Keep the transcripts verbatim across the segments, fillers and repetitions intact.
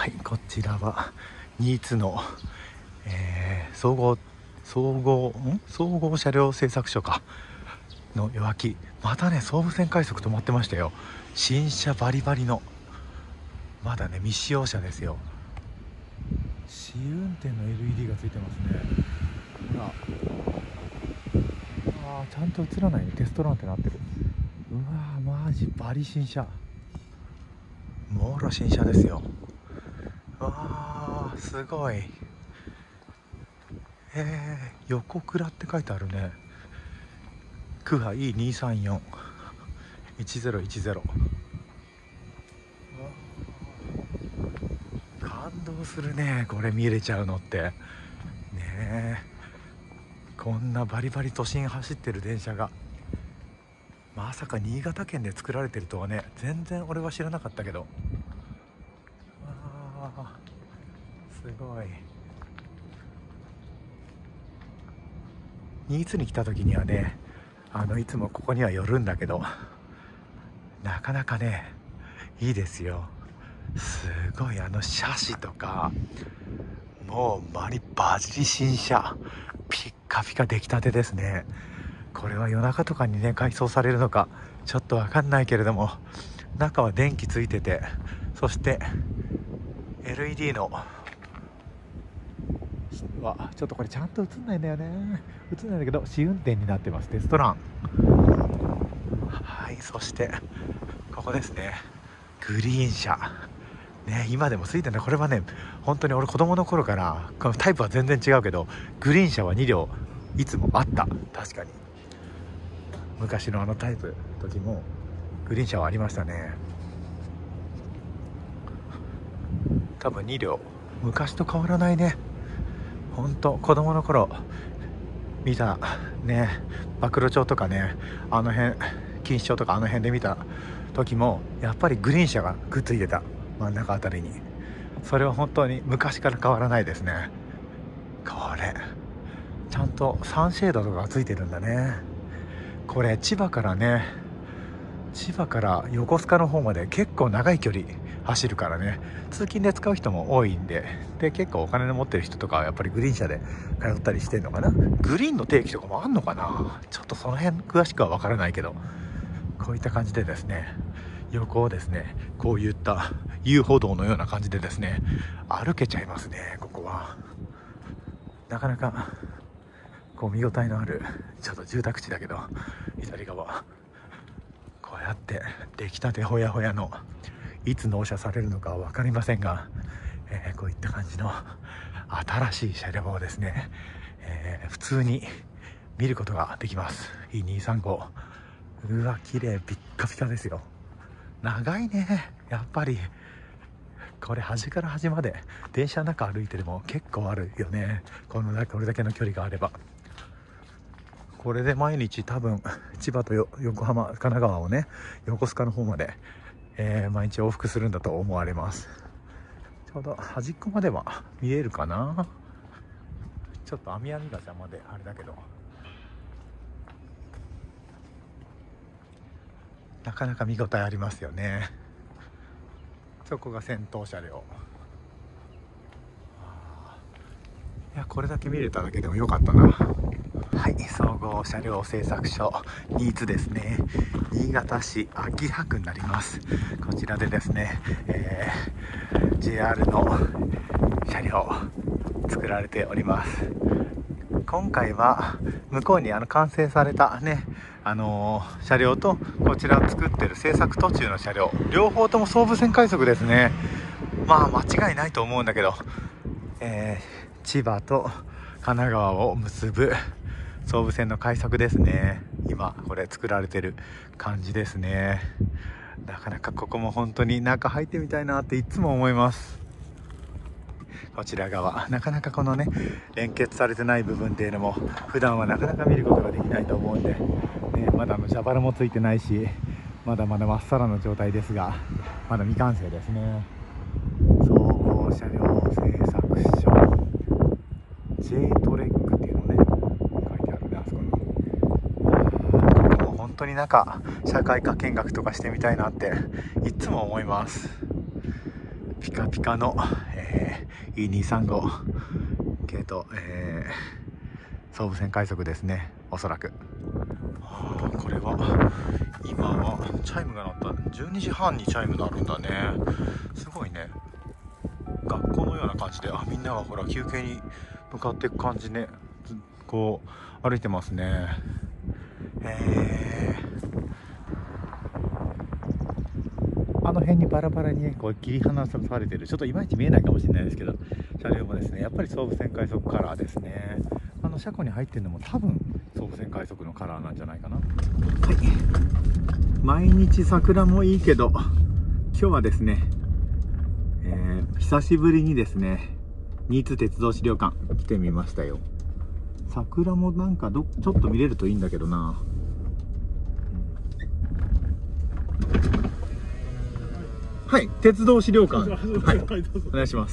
はい、こちらは新津の、えー、総合総合ん総合車両製作所かの弱気。またね総武線快速止まってましたよ。新車バリバリの、まだね未使用車ですよ。試運転の エルイーディー がついてますね。ほら、あーちゃんと映らないね。テストランってなってる。うわーマジバリ新車、もろ新車ですよ。わーすごい。えー、横倉って書いてあるね。クハ イーにーさんよんいちゼロいちゼロ。感動するね、これ見れちゃうのってね。えこんなバリバリ都心走ってる電車がまさか新潟県で作られてるとはね、全然俺は知らなかったけど。あーすごい。新津に来た時にはね、あのいつもここには寄るんだけど、なかなかねいいですよ。すごい、あのシャシとかもうマリバジリ新車、ピッカピカ出来たてですね。これは夜中とかにね改装されるのかちょっとわかんないけれども、中は電気ついてて、そして エルイーディー のはちょっとこれちゃんと映んないんだよね。映んないんだけど試運転になってます。テストラン。はい、そしてここですね、グリーン車ね、今でもついてる。これはね本当に俺子供の頃からこのタイプは全然違うけど、グリーン車はに両いつもあった。確かに昔のあのタイプの時もグリーン車はありましたね。多分に両、昔と変わらないね。本当子供の頃見たね、暴露町とかね、あの辺錦糸町とかあの辺で見た時もやっぱりグリーン車がくっついてた、真ん中あたりに。それは本当に昔から変わらないですね。これちゃんとサンシェードとかがついてるんだね。これ千葉からね、千葉から横須賀の方まで結構長い距離走るからね、通勤で使う人も多いんで、で結構お金の持ってる人とかはやっぱりグリーン車で通ったりしてんのかな。グリーンの定期とかもあんのかな、ちょっとその辺詳しくは分からないけど、こういった感じでですね、横をですねこういった遊歩道のような感じでですね歩けちゃいますね。ここはなかなかこう見応えのあるちょっと住宅地だけど、左側こうやって出来たてほやほやの、いつ納車されるのかは分かりませんが、えー、こういった感じの新しい車両をですね、えー、普通に見ることができます。 イーにーさんご。 うわ綺麗、ピッカピカですよ。長いね、やっぱりこれ端から端まで電車の中歩いてでも結構あるよね。このこれだけの距離があれば。これで毎日多分千葉と横浜、神奈川をね横須賀の方まで、えー、毎日往復するんだと思われます。ちょうど端っこまでは見えるかな。ちょっと網網が邪魔であれだけど、なかなか見応えありますよね。そこが先頭車両。いやこれだけ見れただけでも良かったな。はい、総合車両製作所新津ですね。新潟市秋葉区になります。こちらでですね、えー、ジェイアール の車両作られております。今回は向こうにあの完成されたね、あのー、車両とこちらを作ってる製作途中の車両、両方とも総武線快速ですね。まあ間違いないと思うんだけど、えー、千葉と神奈川を結ぶ総武線の快速ですね。今これ作られてる感じですね。なかなかここも本当に中入ってみたいなっていつも思います。こちら側なかなかこのね連結されてない部分っていうのも普段はなかなか見ることができないと思うんで、ね、まだあの蛇腹もついてないし、まだまだまっさらの状態ですが、まだ未完成ですね。総合車両製作所 J トレックっていうのね書いてあるね、あそこに。ここも本当になんか社会科見学とかしてみたいなっていつも思います。 ピカピカの、えー、イーにーさんご 系と、えー、総武線快速ですね、おそらく。あこれは今はチャイムが鳴ったじゅうにじはんにチャイム鳴るんだね。すごいね、学校のような感じで、あみんながほら休憩に向かっていく感じね、こう歩いてますね。へー、あの辺にバラバラにねこう切り離されてる、ちょっといまいち見えないかもしれないですけど、車両もですねやっぱり総武線快速カラーですね。あの車庫に入ってるのも多分総武線快速のカラーなんじゃないかな。はい、毎日桜もいいけど今日はですね、えー、久しぶりにですね新津鉄道資料館来てみましたよ。桜もなんかどちょっと見れるといいんだけどな。はい、鉄道資料館、はい、お願いします。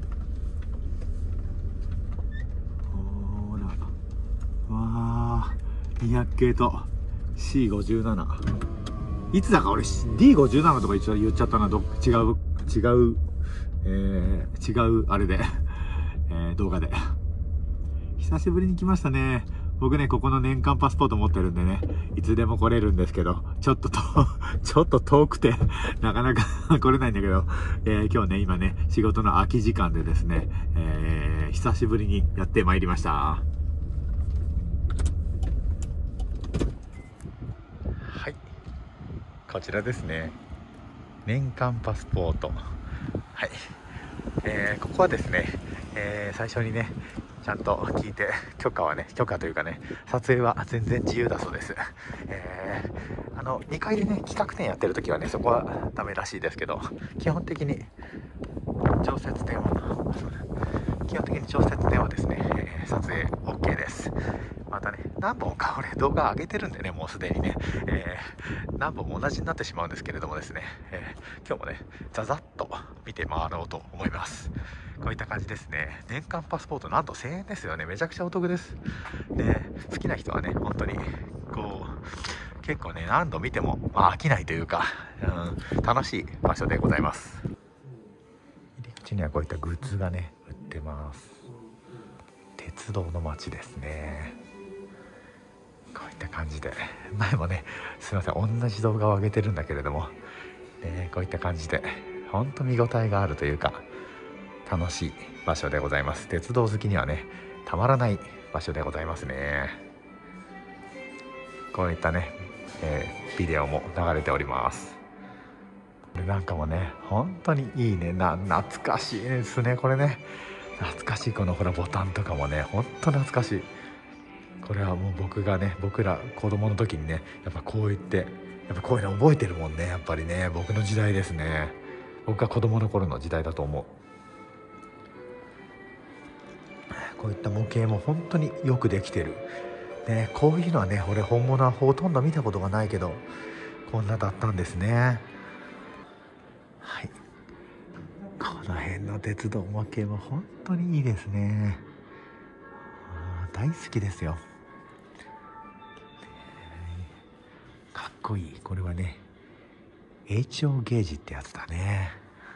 ほら、わあ、にひゃく系と シーごじゅうなな、いつだか俺 ディーごじゅうなな とか一応言っちゃったな。ど違う違う、えー、違うあれで、えー、動画で久しぶりに来ましたね。僕ねここの年間パスポート持ってるんでね、いつでも来れるんですけど、ちょっととちょっと遠くてなかなか来れないんだけど、えー、今日ね今ね仕事の空き時間でですね、えー、久しぶりにやってまいりました。はい、こちらですね、年間パスポート。はい、えー、ここはですね、えー、最初にねちゃんと聞いて、許可はね許可というかね撮影は全然自由だそうです。えー、あのにかいでね企画展やってる時はねそこはダメらしいですけど、基本的に常設展は基本的に常設展はですね、えー、撮影 OK です。またね何本か俺動画上げてるんでね、もうすでにね、えー、何本も同じになってしまうんですけれどもですね、えー、今日もねざざっと見て回ろうと思います。こういった感じですね。年間パスポートなんとせんえんですよね。めちゃくちゃお得です。で好きな人はね本当にこう結構ね何度見ても、まあ、飽きないというか、うん、楽しい場所でございます。入り口にはこういったグッズがね売ってます。鉄道の街ですね。こういった感じで、前もねすいません同じ動画を上げてるんだけれども、ね、こういった感じで本当見応えがあるというか楽しい場所でございます。鉄道好きにはねたまらない場所でございますね。こういったね、えー、ビデオも流れております。これなんかもね本当にいいね、な懐かしいですね。これね懐かしい、このほらボタンとかもね本当懐かしい。これはもう僕がね僕ら子供の時にねやっぱこう言ってやっぱこういうの覚えてるもんね。やっぱりね僕の時代ですね。僕が子供の頃の時代だと思う。こういった模型も本当によくできてる、ね、こういうのはね俺本物はほとんど見たことがないけどこんなだったんですね。はい、この辺の鉄道模型も本当にいいですね。あ大好きですよ。かっこいい。これはねエイチオーゲージってやつだね。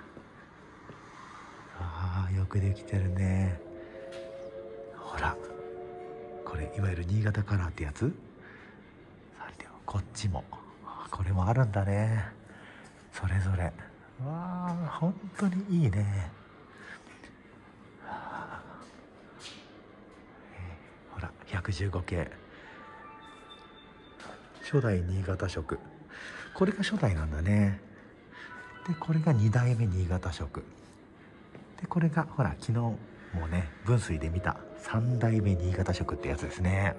あーよくできてるね。ほらこれいわゆる新潟カラーってやつ。こっちもこれもあるんだね、それぞれ。わあ本当にいいね。ほらひゃくじゅうご系初代新潟色、これが初代なんだね。でこれがにだいめ新潟色で、これがほら昨日もね分水で見たさんだいめ新潟色ってやつですね。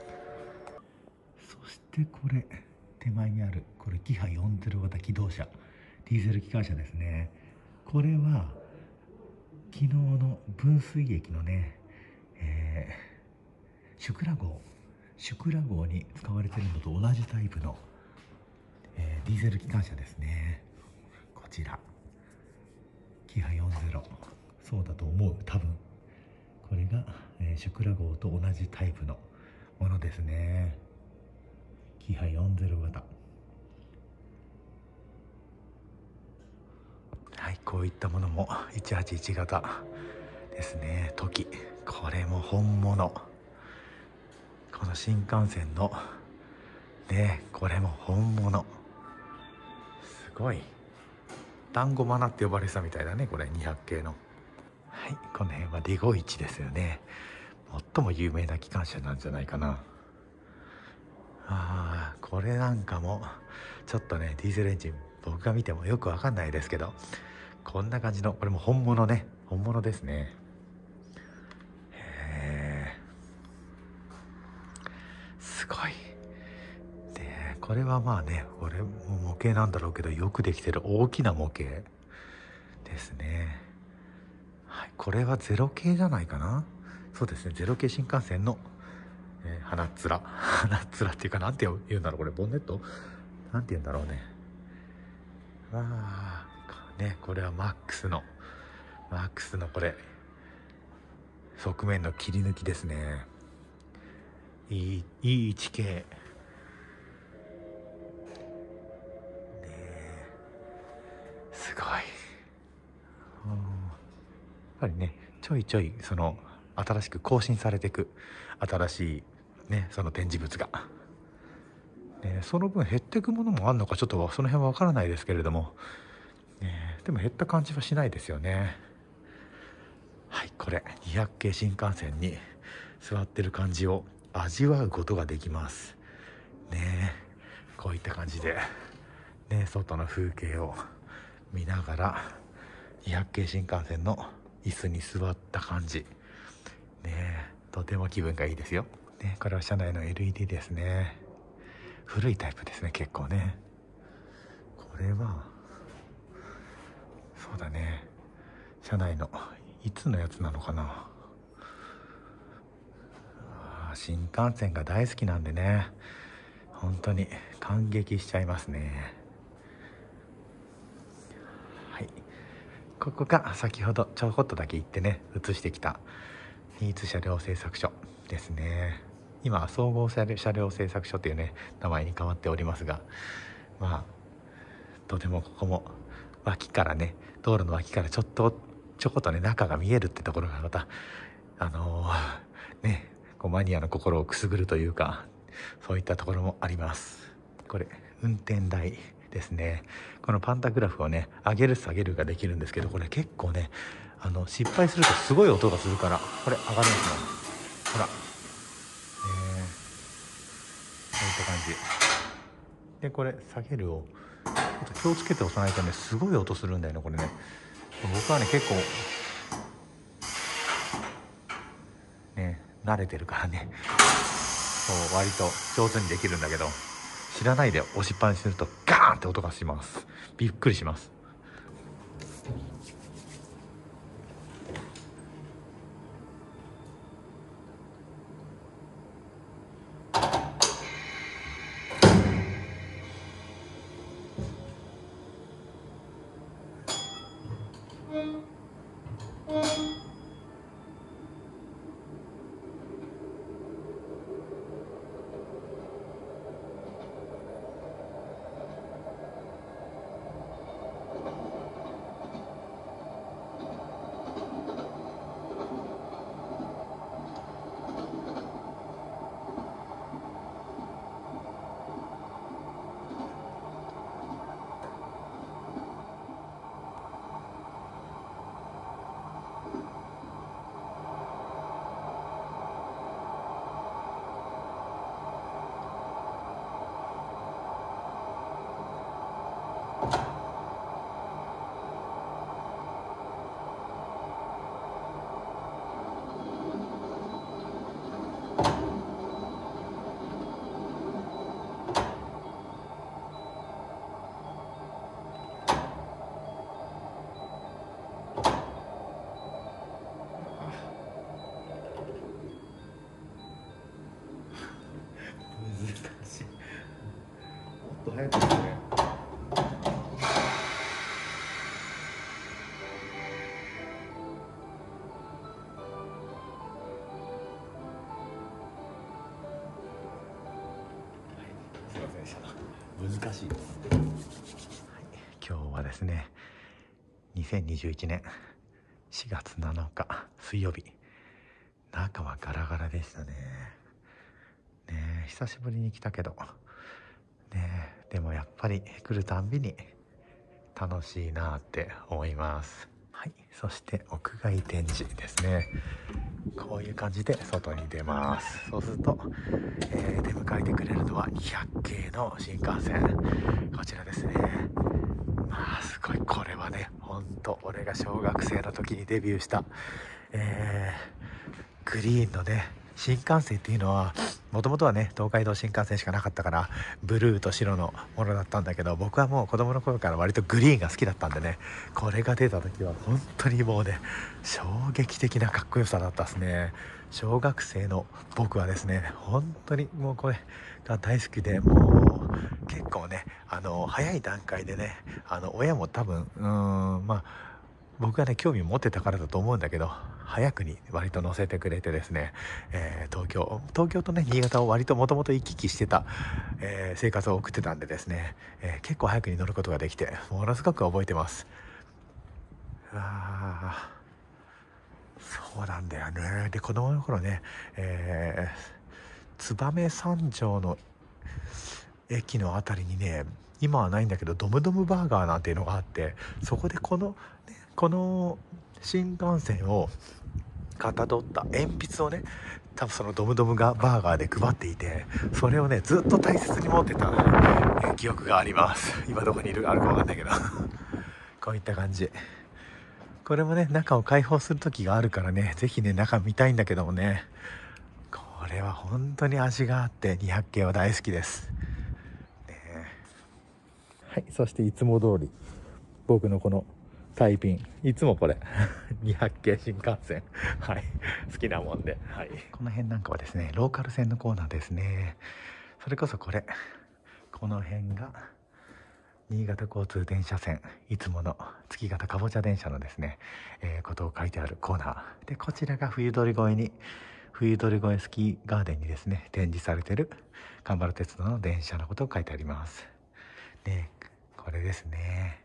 そしてこれ手前にあるこれキハよんじゅう型機動車ディーゼル機関車ですね。これは昨日の分水駅のね、えー、シュクラ号シュクラ号に使われているのと同じタイプの、えー、ディーゼル機関車ですね。こちらキハよんじゅう、そうだと思う。多分これが、えー、シュクラ号と同じタイプのものですね。キハよんじゅう型。はい、 こういったものもいちはちいち型ですね。トキ、これも本物。この新幹線のね、これも本物。すごい団子マナって呼ばれてたみたいだね、これにひゃく系の。はい、この辺はデゴイチですよね。最も有名な機関車なんじゃないかな。あー、これなんかもちょっとね、ディーゼルエンジン僕が見てもよくわかんないですけど、こんな感じの、これも本物ね、本物ですね。へー、すごい。でこれはまあね、これも模型なんだろうけど、よくできてる大きな模型ですね。はい、これはゼロ系じゃないかな。そうですね、ゼロ系新幹線の、えー、鼻っ面鼻っ面っていうか、なんて言うんだろう、これボンネットなんて言うんだろうね。わあね、これはマックスのマックスのこれ側面の切り抜きですね。 イーワン 系ねえ、すごい。うん、やっぱりね、ちょいちょいその新しく更新されていく新しいね、その展示物が、ね、その分減っていくものもあるのかちょっとその辺は分からないですけれども、ね、でも減った感じはしないですよね。はい、これにひゃく系新幹線に座ってる感じを味わうことができますね。こういった感じでね、外の風景を見ながらにひゃく系新幹線の椅子に座った感じね、とても気分がいいですよね。これは車内の エルイーディー ですね。古いタイプですね、結構ね。これはそうだね、車内のいつのやつなのかな。あ、新幹線が大好きなんでね、本当に感激しちゃいますね。はい、ここが先ほどちょこっとだけ行ってね映してきた新津車両製作所ですね。今は総合車両製作所っていうね名前に変わっておりますが、まあとてもここも脇からね、道路の脇からちょっとちょこっとね中が見えるってところがまたあのー、ね、こうマニアの心をくすぐるというか、そういったところもあります。これ運転台ですね。このパンタグラフをね上げる下げるができるんですけど、これ結構ねあの失敗するとすごい音がするから、これ上がるんですよ。ほら、えー、こういった感じで、これ下げるをちょっと気をつけて押さないとねすごい音するんだよね、これね。僕はね結構ね慣れてるからね、そう割と上手にできるんだけど、知らないで押しっぱなしするとガーンって音がします。びっくりします。難しい。もっと早くですね。すいませんでした。難しいです。はい、今日はですねにせんにじゅういちねんしがつなのか水曜日、中はガラガラでしたね。ねえ久しぶりに来たけどねえ、でもやっぱり来るたんびに楽しいなって思います。はい、そして屋外展示ですね。こういう感じで外に出ます。そうすると、えー、出迎えてくれるのはにひゃく系の新幹線、こちらですね。まあすごい、これはね、ほんと俺が小学生の時にデビューした、えー、グリーンのね新幹線っていうのはもともとはね東海道新幹線しかなかったからブルーと白のものだったんだけど、僕はもう子供の頃から割とグリーンが好きだったんでね、これが出た時は本当にもうね衝撃的なかっこよさだったですね。小学生の僕はですね本当にもうこれが大好きで、もう結構ねあの早い段階でねあの親も多分うーんまあ僕がね興味を持ってたからだと思うんだけど、早くに割と乗せてくれてですね、えー、東京東京とね新潟を割ともともと行き来してた、えー、生活を送ってたんでですね、えー、結構早くに乗ることができてものすごく覚えてます。あーそうなんだよね。で子供の頃ね、えー、燕三条の駅のあたりにね、今はないんだけどドムドムバーガーなんていうのがあって、そこでこの、ね、この新幹線をかたどった鉛筆をね多分そのドムドムがバーガーで配っていて、それをねずっと大切に持ってた、え記憶があります。今どこにいるあるか分かんないけどこういった感じ。これもね中を開放する時があるからね、ぜひね中見たいんだけどもね、これは本当に味があってにひゃく系は大好きです、ね。はい、そしていつも通り僕のこのタイピン、いつもこれにひゃく系新幹線はい好きなもんで、はい、この辺なんかはですねローカル線のコーナーですね。それこそこれこの辺が新潟交通電車線、いつもの月形かぼちゃ電車のですね、えー、ことを書いてあるコーナーで、こちらが冬鳥越えに冬鳥越えスキーガーデンにですね展示されている蒲原鉄道の電車のことを書いてあります。でこれですね、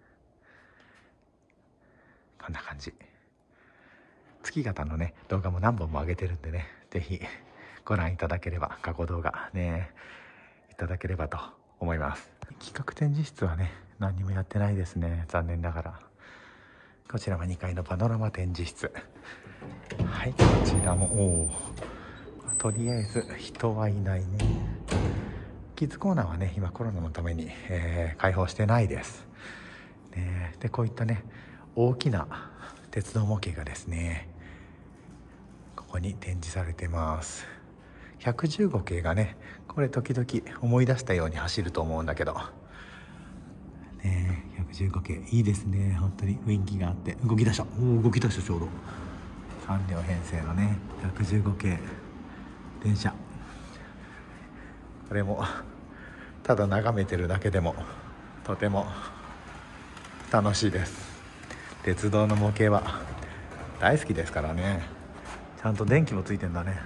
こんな感じ。月形のね動画も何本も上げてるんでね、ぜひご覧いただければ、過去動画ねいただければと思います。企画展示室はね何にもやってないですね、残念ながら。こちらはにかいのパノラマ展示室、はい、こちらもおお、とりあえず人はいないね。キッズコーナーはね今コロナのために、えー、開放してないです、ね。でこういったね大きな鉄道模型がですねここに展示されてます。ひゃくじゅうご系がねこれ時々思い出したように走ると思うんだけどね、ひゃくじゅうご系いいですね。本当に雰囲気があって動き出した、おお動き出した、ちょうどさん両編成のねひゃくじゅうご系電車、これもただ眺めてるだけでもとても楽しいです。鉄道の模型は大好きですからね。ちゃんと電気もついてんだね。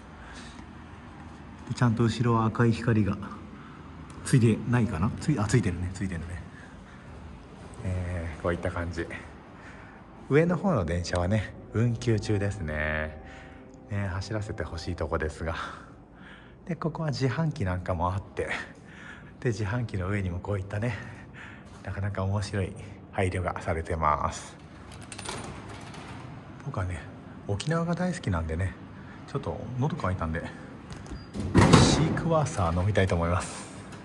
ちゃんと後ろは赤い光がついてないかな、ついあついてるねついてるね、えー、こういった感じ。上の方の電車はね運休中ですね。ね走らせてほしいとこですが、でここは自販機なんかもあって、で自販機の上にもこういったねなかなか面白い配慮がされてます。僕はね沖縄が大好きなんでね、ちょっと喉乾いたんでシークワーサー飲みたいと思います。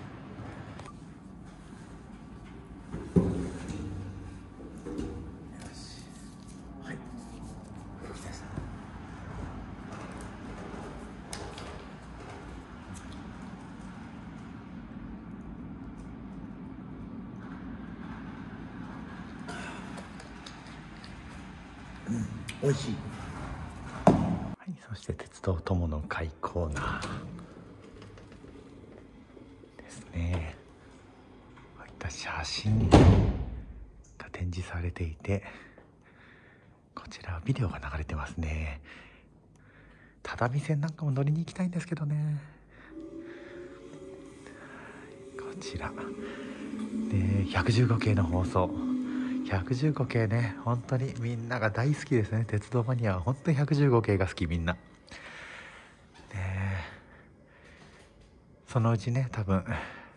うん、美味しい。はい、そして鉄道友の会コーナーですね。こういった写真が展示されていて、こちらはビデオが流れてますね。只見線なんかも乗りに行きたいんですけどね。こちらでひゃくじゅうご系の放送、 ひゃくじゅうご系ね、本当にみんなが大好きですね。鉄道マニアは本当にひゃくじゅうご系が好き、みんな。ね、そのうちね、多分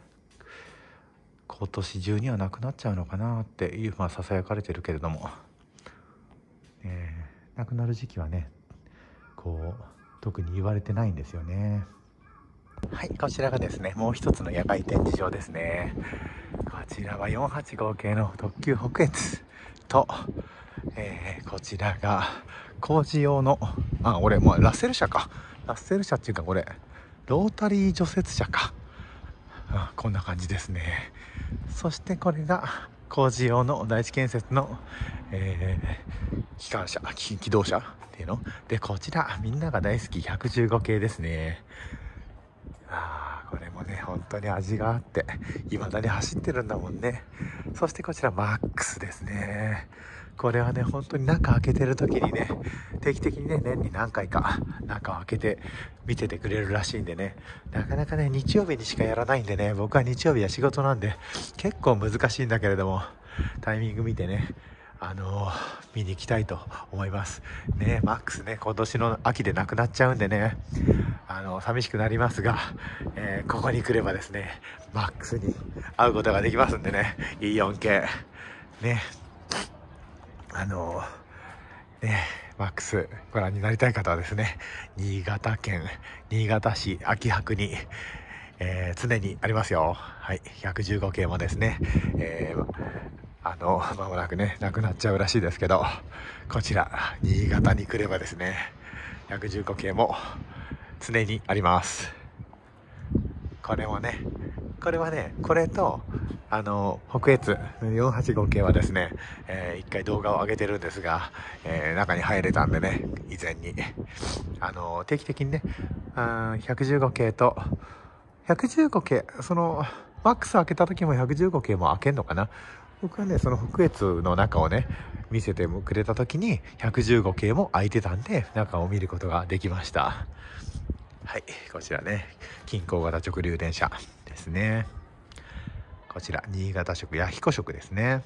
今年中にはなくなっちゃうのかなっていう、まあささやかれてるけれども、えー、なくなる時期はね、こう特に言われてないんですよね。はい、こちらがですね、もう一つの野外展示場ですね。こちらはよんはちご系の特急北越と、えー、こちらが工事用の、あ、俺もうラッセル車か、ラッセル車っていうかこれロータリー除雪車か、あ、こんな感じですね。そしてこれが工事用の第一建設の、えー、機関車、機動車っていうので、こちらみんなが大好きひゃくじゅうご系ですね。あー、これもね本当に味があって未だに走ってるんだもんね。そしてこちらマックスですね。これはね本当に中開けてる時にね、定期的にね年に何回か中を開けて見ててくれるらしいんでね、なかなかね日曜日にしかやらないんでね、僕は日曜日は仕事なんで結構難しいんだけれども、タイミング見てね、あのー、見に行きたいと思いますね。マックスね今年の秋でなくなっちゃうんでね、あの寂しくなりますが、えー、ここに来ればですねマックスに会うことができますんでね、 イーよん 系ね、あのー、ねマックスご覧になりたい方はですね、新潟県新潟市秋葉区に、えー、常にありますよ。はい、ひゃくじゅうご系もですね、えー、あの間もなくねなくなっちゃうらしいですけど、こちら新潟に来ればですねひゃくじゅうご系も常にあります。これもね、これはね、これとあの北越よんはちご系はですね、えー、一回動画を上げてるんですが、えー、中に入れたんでね、以前にあの定期的にね、あひゃくじゅうご系とひゃくじゅうご系、そのマックス開けた時もひゃくじゅうご系も開けんのかな。僕はねその北越の中をね見せてくれた時にひゃくじゅうご系も開いてたんで、中を見ることができました。はい、こちらね近郊型直流電車ですね。こちら新潟色弥彦色ですね。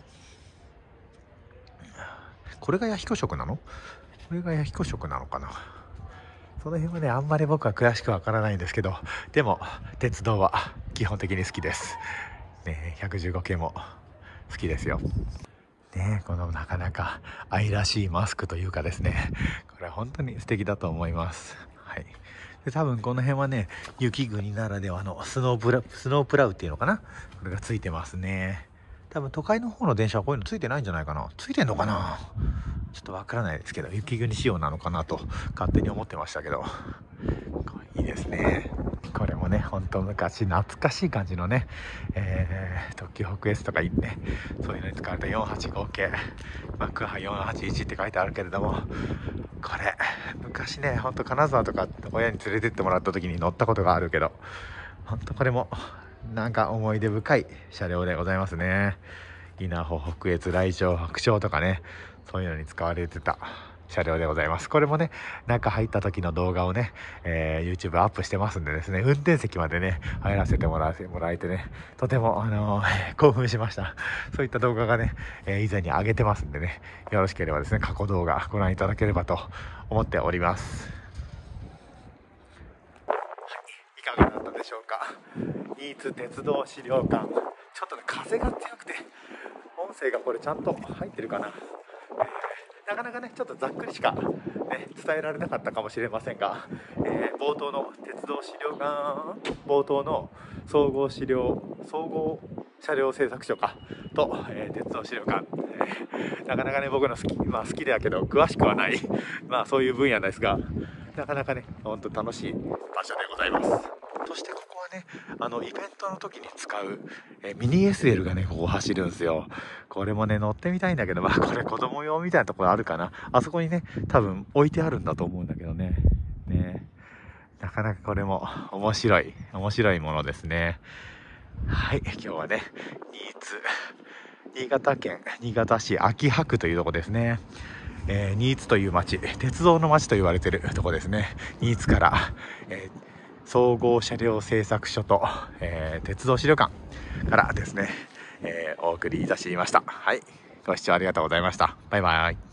これが弥彦色なの？これが弥彦色なのかな。その辺はねあんまり僕は詳しくわからないんですけど、でも鉄道は基本的に好きですね。ひゃくじゅうご系も好きですよね。このなかなか愛らしいマスクというかですね、これは本当に素敵だと思います。はい、で多分この辺はね雪国ならではのスノープラスノープラウっていうのかな、これがついてますね。多分都会の方の電車はこういうのついてないんじゃないかな。ついてんのかな、ちょっとわからないですけど、雪国仕様なのかなと勝手に思ってましたけど、いいですね。これもね本当昔懐かしい感じのね、えー、特急北越とかいいね、そういうのに使われたよんはちご系マック波よんはちいちって書いてあるけれども、これ昔ねほんと金沢とか親に連れてってもらった時に乗ったことがあるけど、ほんとこれもなんか思い出深い車両でございますね。稲穂北越来鳥白鳥とかね、そういうのに使われてた車両でございます。これもね中入った時の動画をね、えー、YouTube アップしてますんでですね、運転席までね入らせてもらってもらえてね、とても、あのー、興奮しました。そういった動画がね、えー、以前に上げてますんでね、よろしければですね過去動画ご覧いただければと思っております。はい、いかがだったでしょうか。新津鉄道資料館、ちょっとね風が強くて音声がこれちゃんと入ってるかな、なかなかねちょっとざっくりしか、ね、伝えられなかったかもしれませんが、えー、冒頭の鉄道資料館、冒頭の総合資料総合車両製作所かと、えー、鉄道資料館、えー、なかなかね僕の好き、まあ、好きだけど詳しくはないまあそういう分野ですが、なかなかね本当楽しい場所でございます。そしてここはねあのイベントの時に使う、えー、ミニ エスエル がねここ走るんですよ。これもね乗ってみたいんだけど、まあこれ子供用みたいなところあるかな、あそこにね多分置いてあるんだと思うんだけどね。ね、なかなかこれも面白い面白いものですね。はい、今日はね新津新潟県新潟市秋葉区というとこですね。えー、新津という町、鉄道の町と言われてるとこですね。新津から、えー総合車両製作所と、えー、鉄道資料館からですね、えー、お送りいたしました。はい。 ご視聴ありがとうございました。バイバイ。